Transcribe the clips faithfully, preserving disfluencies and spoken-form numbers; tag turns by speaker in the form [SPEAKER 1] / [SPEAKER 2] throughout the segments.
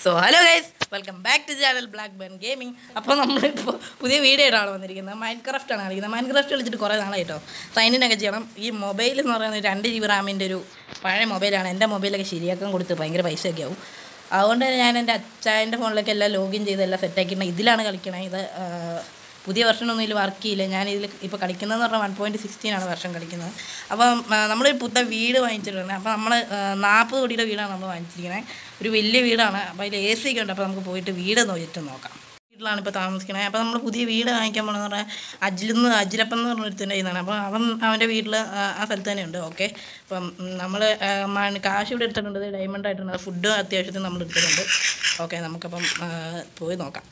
[SPEAKER 1] So hello guys, welcome back to channel black bun gaming. അപ്പോൾ നമ്മളിപ്പോൾ പുതിയ video ആയിട്ടാണ് വന്നിരിക്കുന്നത്. മൈൻഡ് ക്രാഫ്റ്റാണ് കളിക്കുന്നത്. മൈൻഡ് ക്രാഫ്റ്റ് കളിച്ചിട്ട് കുറേ നാളായിട്ടോ. സൈനിനൊക്കെ ചെയ്യണം. ഈ മൊബൈൽ എന്ന് പറയുന്നത് രണ്ട് ജി ബി റാമിൻ്റെ ഒരു പഴയ മൊബൈലാണ്. എൻ്റെ മൊബൈലൊക്കെ ശരിയാക്കാൻ കൊടുത്ത് ഭയങ്കര പൈസയൊക്കെ ആവും. അതുകൊണ്ട് ഞാൻ എൻ്റെ അച്ചായൻ്റെ ഫോണിലൊക്കെ എല്ലാം ലോഗിൻ ചെയ്ത് എല്ലാം സെറ്റാക്കിയിട്ട് ഇതിലാണ് കളിക്കണത്. ഇത് പുതിയ വെർഷനൊന്നും ഇതിൽ വർക്ക് ചെയ്യില്ല. ഞാനിതിൽ ഇപ്പോൾ കളിക്കുന്നതെന്ന് പറഞ്ഞാൽ വൺ പോയിൻറ്റ് സിക്സ്റ്റീനാണ് വെർഷൻ കളിക്കുന്നത്. അപ്പം നമ്മളൊരു പുതിയ വീട് വാങ്ങിച്ചിട്ടുണ്ട്. അപ്പോൾ നമ്മൾ നാൽപ്പത് കോടിയുടെ വീടാണ് നമ്മൾ വാങ്ങിച്ചിരിക്കുന്നത്. ഒരു വലിയ വീടാണ്. അപ്പോൾ അതിൽ എ സി ഒക്കെ ഉണ്ട്. അപ്പോൾ നമുക്ക് പോയിട്ട് വീട് നോക്കിയിട്ട് നോക്കാം. വീട്ടിലാണ് ഇപ്പോൾ താമസിക്കുന്നത്. അപ്പോൾ നമ്മൾ പുതിയ വീട് വാങ്ങിക്കാൻ പോകണമെന്ന് പറഞ്ഞാൽ അജിലെന്ന് അജിലപ്പം എന്ന് പറഞ്ഞൊരുത്തിൻ്റെ കയ്യിൽ നിന്നാണ്. അപ്പോൾ അവൻ അവൻ്റെ വീട്ടിൽ ആ സ്ഥലത്ത് തന്നെ ഉണ്ട്. ഓക്കെ, അപ്പം നമ്മൾ കാശ് ഇവിടെ എടുത്തിട്ടുണ്ട്. ഡയമണ്ട് ആയിട്ടുണ്ട്. ഫുഡ് അത്യാവശ്യത്തിന് നമ്മൾ എടുത്തിട്ടുണ്ട്. ഓക്കെ, നമുക്കപ്പം പോയി നോക്കാം.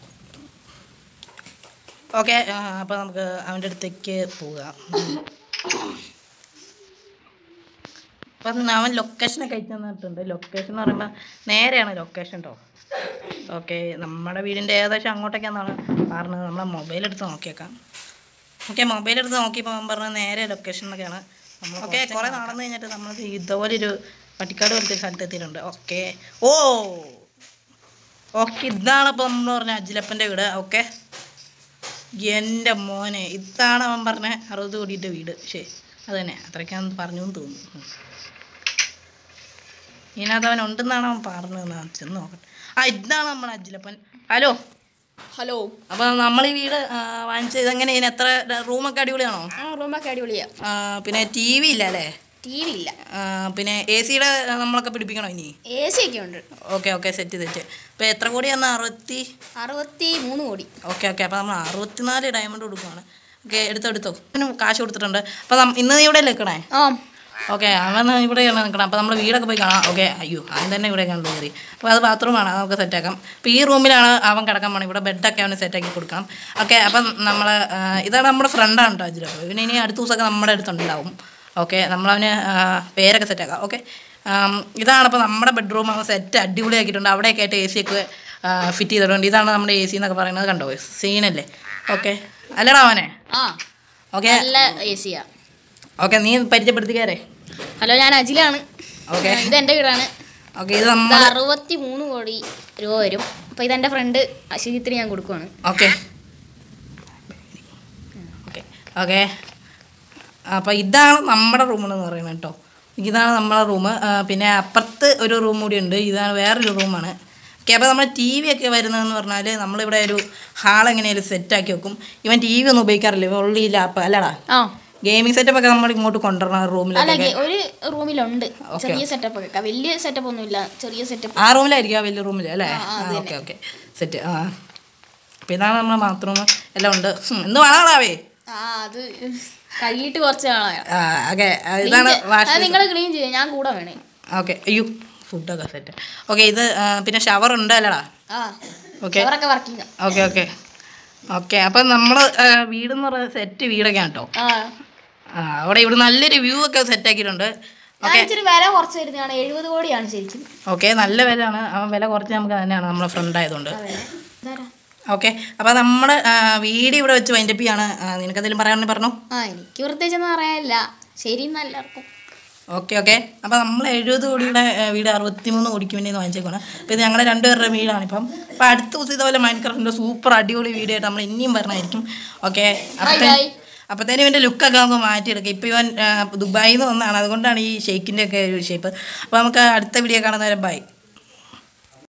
[SPEAKER 1] ഓക്കെ, അപ്പോൾ നമുക്ക് അവൻ്റെ അടുത്തേക്ക് പോകാം. അപ്പം അവൻ ലൊക്കേഷനൊക്കെ അയച്ചു തന്നിട്ടുണ്ട്. ലൊക്കേഷൻ എന്ന് പറയുമ്പോൾ നേരെയാണ് ലൊക്കേഷൻ കേട്ടോ. ഓക്കെ, നമ്മുടെ വീടിൻ്റെ ഏകദേശം അങ്ങോട്ടേക്കാണെന്നാണ് പറഞ്ഞത്. നമ്മളെ മൊബൈലെടുത്ത് നോക്കിയേക്കാം. ഓക്കെ, മൊബൈലെടുത്ത് നോക്കിയപ്പോൾ അവൻ പറഞ്ഞത് നേരെ ലൊക്കേഷൻ എന്നൊക്കെയാണ്. നമ്മൾ ഓക്കെ കുറേ നടന്നു കഴിഞ്ഞിട്ട് നമ്മൾ ഇതുപോലൊരു പട്ടിക്കാട് പോലത്തെ ഒരു സ്ഥലത്ത് എത്തിയിട്ടുണ്ട്. ഓക്കെ, ഓ ഓക്കെ, ഇതാണ് ഇപ്പോൾ നമ്മൾ പറഞ്ഞ അജിലപ്പൻ്റെ വീട്. ഓക്കെ, എൻ്റെ മോനെ, ഇതാണ് അവൻ പറഞ്ഞ അറുപത് കോടിയുടെ വീട്. ശരി, അത് തന്നെ, അത്രയ്ക്കാന്ന് പറഞ്ഞു എന്ന് തോന്നുന്നു. ഇതിനകത്ത് അവൻ ഉണ്ടെന്നാണ് അവൻ പറഞ്ഞതെന്നാണ് ചെന്ന് നോക്കട്ടെ. ആ, ഇതാണ് നമ്മുടെ അജിലപ്പൻ. Hello
[SPEAKER 2] hello.
[SPEAKER 1] അപ്പോൾ നമ്മൾ ഈ വീട് വാങ്ങിച്ചത് ഇതെങ്ങനെ? ഇതിന് എത്ര റൂമൊക്കെ അടിപൊളിയാണോ?
[SPEAKER 2] ആ, റൂമൊക്കെ അടിപൊളിയാണ്.
[SPEAKER 1] പിന്നെ ടി വി ഇല്ല അല്ലേ?
[SPEAKER 2] ടി വി ഇല്ല.
[SPEAKER 1] പിന്നെ എ സിയുടെ നമ്മളൊക്കെ പിടിപ്പിക്കണോ ഇനി?
[SPEAKER 2] എ സി ഒക്കെ ഉണ്ട്.
[SPEAKER 1] Okay okay, set set. അപ്പോൾ എത്ര കോടിയാണ്? അറുപത്തി
[SPEAKER 2] അറുപത്തി മൂന്ന് കോടി.
[SPEAKER 1] ഓക്കെ ഓക്കെ, അപ്പോൾ നമ്മൾ അറുപത്തിനാല് ഡയമണ്ട് കൊടുക്കുകയാണ്. ഓക്കെ, എടുത്തോ എടുത്തോ. പിന്നെ കാശ് കൊടുത്തിട്ടുണ്ട്. അപ്പോൾ ഇന്ന് നീ ഇവിടെ നിൽക്കണേ?
[SPEAKER 2] ആ,
[SPEAKER 1] ഓക്കെ, അവൻ ഇവിടെയാണ് നിൽക്കണം. അപ്പോൾ നമ്മൾ വീടൊക്കെ പോയി കാണാം. ഓക്കെ, അയ്യോ, അവൻ തന്നെ ഇവിടെയൊക്കെയാണ് കയറി. അപ്പോൾ അത് ബാത്റൂമാണ്, നമുക്ക് സെറ്റാക്കാം. അപ്പോൾ ഈ റൂമിലാണ് അവൻ കിടക്കാൻ പോകണം. ഇവിടെ ബെഡൊക്കെ അവന് സെറ്റാക്കി കൊടുക്കണം. ഓക്കെ, അപ്പം നമ്മൾ ഇതാണ് നമ്മുടെ ഫ്രണ്ടാണ് കേട്ടോ അജിലോ. പിന്നെ ഇനി അടുത്ത ദിവസമൊക്കെ നമ്മുടെ അടുത്തുണ്ടാവും. ഓക്കെ, നമ്മളവന് പേരൊക്കെ സെറ്റാക്കാം. ഓക്കെ, ഇതാണിപ്പോൾ നമ്മുടെ ബെഡ്റൂം. അവൻ സെറ്റ് അടിപൊളിയാക്കിയിട്ടുണ്ട്. അവിടെയൊക്കെ ആയിട്ട് എ സി ഒക്കെ ഫിറ്റ് ചെയ്തിട്ടുണ്ട്. ഇതാണ് നമ്മുടെ എ സി എന്നൊക്കെ പറയുന്നത്. കണ്ടോ, സീനല്ലേ? ഓക്കെ, അല്ലടാ അവനെ?
[SPEAKER 2] ആ,
[SPEAKER 1] ഓക്കെ,
[SPEAKER 2] നല്ല എ സിയാ.
[SPEAKER 1] ഓക്കെ, നീ പരിചയപ്പെടുത്തിക്കാരേ.
[SPEAKER 2] ഹലോ, ഞാൻ അജിലാണ്.
[SPEAKER 1] ഓക്കെ,
[SPEAKER 2] ഇത് എൻ്റെ വീടാണ്.
[SPEAKER 1] ഓക്കെ, ഇത് നമ്മൾ
[SPEAKER 2] അറുപത്തി മൂന്ന് കോടി രൂപ വരും. അപ്പോൾ ഇതെൻ്റെ ഫ്രണ്ട് അശിജിത്തിന് ഞാൻ കൊടുക്കുവാണ്.
[SPEAKER 1] ഓക്കെ ഓക്കെ ഓക്കെ അപ്പോൾ ഇതാണ് നമ്മുടെ റൂമെന്ന് പറയുന്നത് കേട്ടോ. ഇതാണ് നമ്മുടെ റൂം. പിന്നെ അപ്പുറത്ത് ഒരു റൂം കൂടി ഉണ്ട്. ഇതാണ് വേറൊരു റൂമാണ്. ഓക്കെ, അപ്പോൾ നമ്മൾ ടി വി ഒക്കെ വരുന്നതെന്ന് പറഞ്ഞാൽ നമ്മളിവിടെ ഒരു ഹാൾ എങ്ങനെയാലും സെറ്റാക്കി വെക്കും. ഇവൻ ടി വി ഒന്നും ഉപയോഗിക്കാറില്ല. ഓൺലി ലാപ്പ് അല്ലടാ. ആ, ഗെയിമിംഗ് സെറ്റപ്പ് ഒക്കെ നമ്മൾ ഇങ്ങോട്ട് കൊണ്ടുവരണം റൂമിലേക്ക്.
[SPEAKER 2] ഒരു റൂമിലുണ്ട് ചെറിയ സെറ്റപ്പ് ഒക്കെ. വലിയ സെറ്റപ്പ് ഒന്നുമില്ല, ചെറിയ സെറ്റപ്പ്.
[SPEAKER 1] ആ റൂമിലായിരിക്കും, ആ വലിയ റൂമിൽ അല്ലേ? Okay okay, set. ആ, അപ്പോൾ ഇതാണ് നമ്മുടെ ബാത്റൂം. എല്ലാം ഉണ്ട്. എന്ത് വേണാവേ?
[SPEAKER 2] ആ, അത് കഴുകിയിട്ട് കുറച്ച് നാളാണ്.
[SPEAKER 1] ഓക്കെ, ഇതാണ്
[SPEAKER 2] നിങ്ങൾ ക്ലീൻ ചെയ്യാം, ഞാൻ കൂടെ വേണേ.
[SPEAKER 1] ഓക്കെ, അയ്യോ, ഫുഡൊക്കെ സെറ്റ്. ഓക്കെ, ഇത് പിന്നെ ഷവർ ഉണ്ട് അല്ലടാ? Okay okay okay okay. അപ്പം നമ്മൾ വീടെന്ന് പറയുന്നത് സെറ്റ് വീടൊക്കെയാണ് കേട്ടോ. ആ, അവിടെ ഇവിടെ നല്ലൊരു വ്യൂ ഒക്കെ സെറ്റാക്കിയിട്ടുണ്ട്.
[SPEAKER 2] വില കുറച്ച് വരുന്നതാണ്, എഴുപത് കോടിയാണ് ശരിക്കും.
[SPEAKER 1] ഓക്കെ, നല്ല വിലയാണ്. അവൻ വില കുറച്ച് നമുക്ക് തന്നെയാണ്, നമ്മളെ ഫ്രണ്ട് ആയതുകൊണ്ട്. ഓക്കെ, അപ്പോൾ നമ്മൾ വീഡിയോ ഇവിടെ വെച്ച് വൈൻഡപ്പ് ചെയ്യാണ്. നിനക്കെന്തെങ്കിലും പറയാമെന്ന് പറഞ്ഞോ?
[SPEAKER 2] ആ, എനിക്ക് പ്രത്യേകിച്ചൊന്നും പറയാനില്ല. ശരി, എല്ലാവർക്കും
[SPEAKER 1] ഓക്കെ ഓക്കെ. അപ്പോൾ നമ്മൾ എഴുപത് കോടിയുടെ വീട് അറുപത്തി മൂന്ന് കോടിക്ക് വേണ്ടി വാങ്ങിച്ചേക്കാണ്. അപ്പോൾ ഇത് ഞങ്ങളുടെ രണ്ടുപേരുടെ വീടാണിപ്പം. അപ്പോൾ അടുത്ത ദിവസം ഇതുപോലെ മൈൻഡ് ക്രാഫ്റ്റിൻ്റെ സൂപ്പർ അടിപൊളി വീഡിയോ ആയിട്ട് നമ്മൾ ഇനിയും പറഞ്ഞായിരിക്കും. ഓക്കെ, അപ്പോഴത്തേ അപ്പോഴത്തേനും ഇവൻ്റെ ലുക്കൊക്കെ നമുക്ക് മാറ്റിയെടുക്കാം. ഇപ്പോൾ ഇവൻ ദുബായിൽ നിന്ന് വന്നതാണ്, അതുകൊണ്ടാണ് ഈ ഷെയ്ക്കിൻ്റെ ഒക്കെ ഒരു ഷേപ്പ്. അപ്പോൾ നമുക്ക് അടുത്ത വീഡിയോ കാണുന്നവരെ ബൈ.